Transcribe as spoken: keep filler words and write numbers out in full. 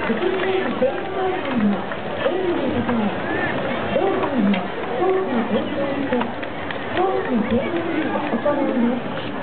福祉政府政府会館の園児の方へ、同館のコースの提供にて、コースの計画を行います。